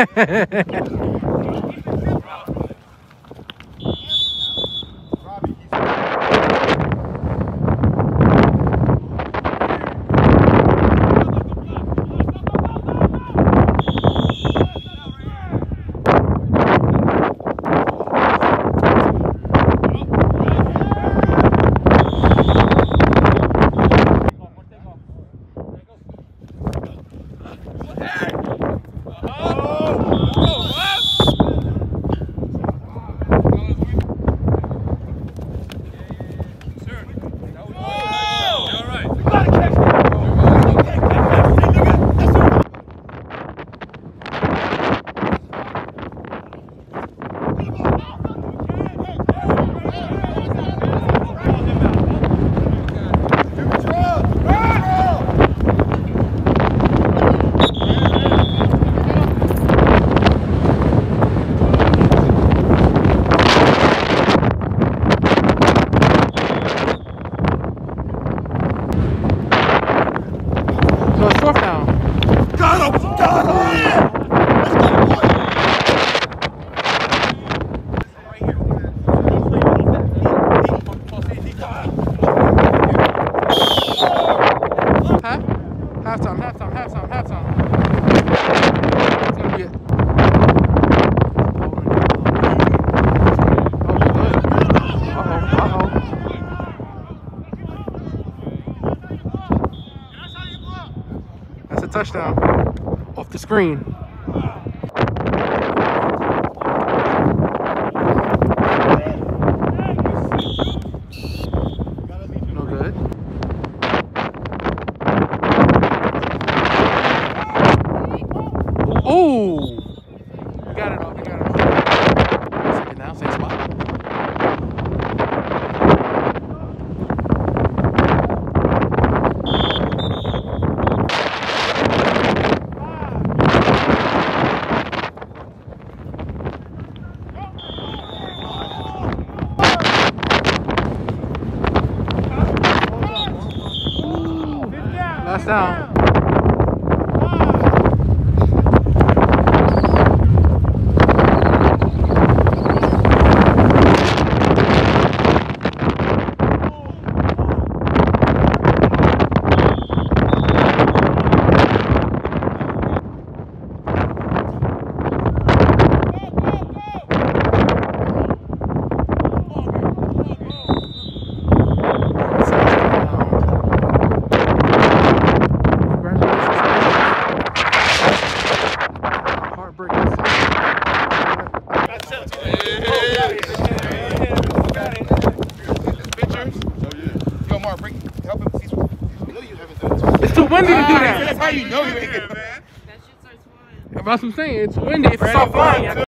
Touchdown off the screen. No good. Oh, we got it off. We got it off. Second down, same spot. Last down. It's too windy to do that. That's how you know you ain't good. That's what I'm saying. It's windy. If it's off line.